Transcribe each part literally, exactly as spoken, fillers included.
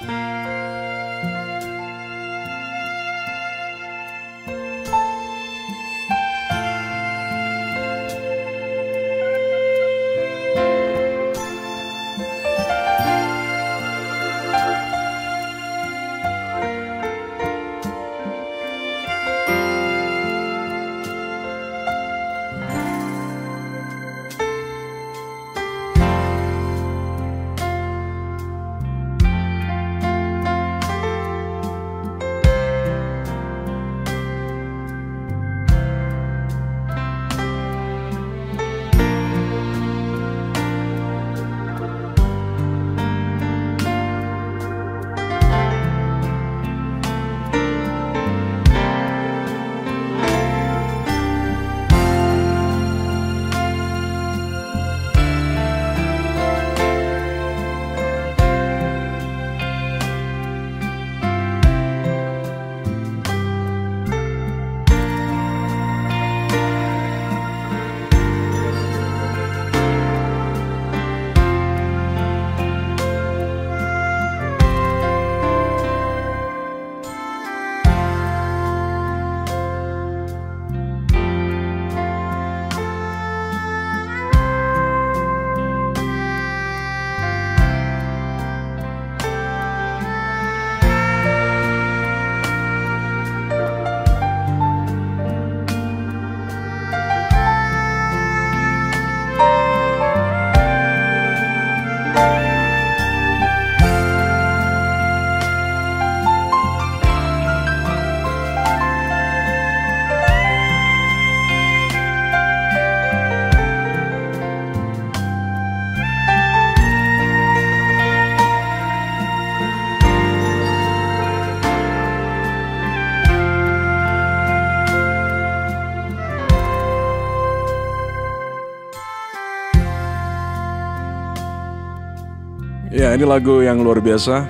Ya, ini lagu yang luar biasa.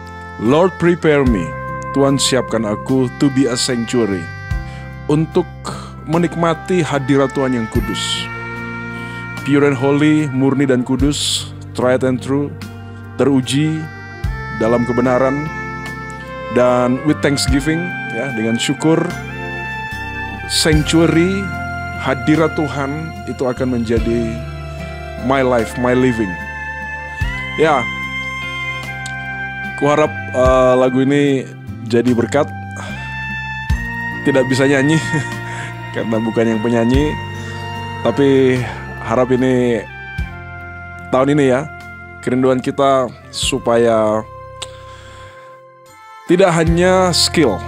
Lord prepare me, Tuhan siapkan aku to be a sanctuary, untuk menikmati hadirat Tuhan yang kudus. Pure and holy, murni dan kudus, tried and true, teruji dalam kebenaran, dan with thanksgiving, ya, dengan syukur. Sanctuary, hadirat Tuhan itu akan menjadi my life, my living. Ya, kuharap uh, lagu ini jadi berkat. Tidak bisa nyanyi karena bukan yang penyanyi, tapi harap ini tahun ini ya, kerinduan kita supaya tidak hanya skill,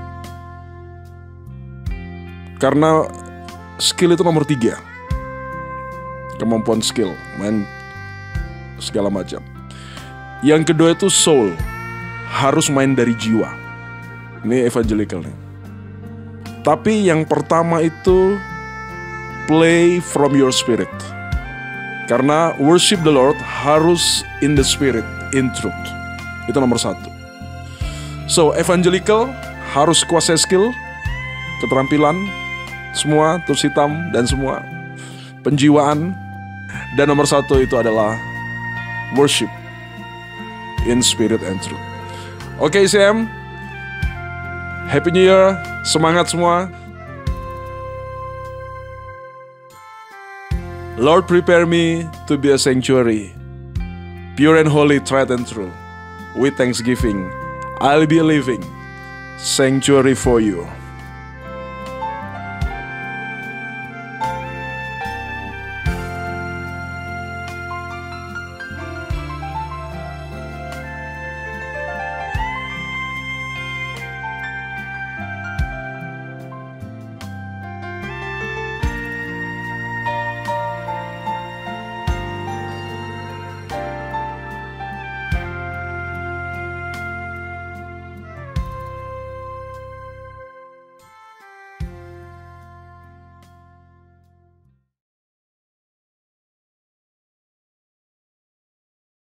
karena skill itu nomor tiga, kemampuan skill, main segala macam. Yang kedua itu soul, harus main dari jiwa. Ini evangelical nih. Tapi yang pertama itu play from your spirit, karena worship the Lord harus in the spirit, in truth. Itu nomor satu. So evangelical harus kuasai skill, keterampilan, semua terus hitam dan semua penjiwaan. Dan nomor satu itu adalah worship in spirit and truth. Oke, okay, Sam, Happy New Year, semangat semua. Lord prepare me to be a sanctuary, pure and holy, tried and true. With thanksgiving, I'll be a living sanctuary for you.